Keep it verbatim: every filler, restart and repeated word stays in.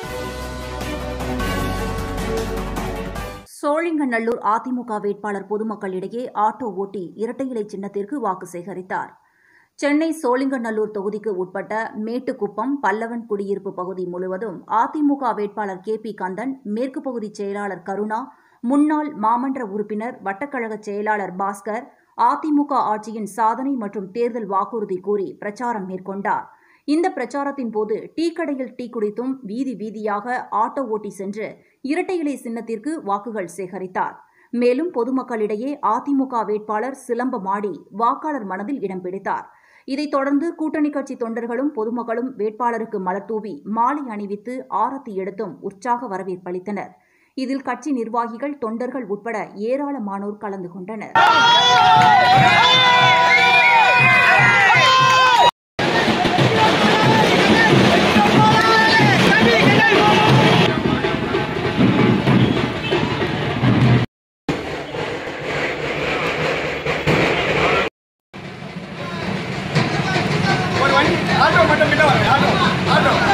சோழிங்கநல்லூர் அதிமுக வேட்பாளர் பொதுமக்களிடையே ஆட்டோ ஓட்டி இரட்டை இலை சின்னத்திற்கு வாக்கு சேகரித்தார். சென்னை சோழிங்கநல்லூர் தொகுதிக்கு உட்பட்ட மேட்டுக்குப்பம், பல்லவன் குடியிருப்பு பகுதி முழுவதும் அதிமுக வேட்பாளர் கே பி கந்தன், மேற்கு பகுதி செயலாளர் கருணா, முன்னாள் மாமன்ற உறுப்பினர், வட்டக்கழக செயலாளர் பாஸ்கர் அதிமுக ஆட்சியின் சாதனை மற்றும் தேர்தல் வாக்குறுதி கூறி பிரச்சாரம் மேற்கொண்டார். இந்த பிரச்சாரத்தின் போது டீ கடையில் டீ குடித்தும் வீதி வீதியாக ஆட்டோ ஓட்டி சென்று இரட்டை இலை சின்னத்திற்கு வாக்குகள் சேகரித்தார். மேலும் பொதுமக்களிடையே அதிமுக வேட்பாளர் சிலம்பமாடி வாக்காளர் மனதில் இடம் பிடித்தார். இதைத் தொடர்ந்து கூட்டணி கட்சி தொண்டர்களும் பொதுமக்களும் வேட்பாளருக்கு மலர்தூவி மாலை அணிவித்து ஆரத்தி எடுத்தும் உற்சாக வரவேற்பளித்தனர். இதில் கட்சி நிர்வாகிகள், தொண்டர்கள் உட்பட ஏராளமானோர் கலந்து கொண்டனர். ஆட்டோ மட்டும் கிட்ட வாங்க. Auto auto